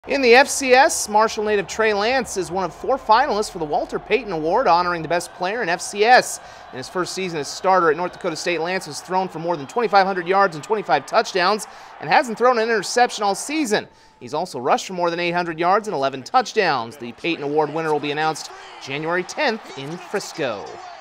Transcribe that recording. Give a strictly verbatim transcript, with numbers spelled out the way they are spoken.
In the F C S, Marshall native Trey is one of four finalists for the Walter Payton Award, honoring the best player in F C S. In his first season as starter at North Dakota State, Lance has thrown for more than twenty-five hundred yards and twenty-five touchdowns and hasn't thrown an interception all season. He's also rushed for more than eight hundred yards and eleven touchdowns. The Payton Award winner will be announced January tenth in Frisco.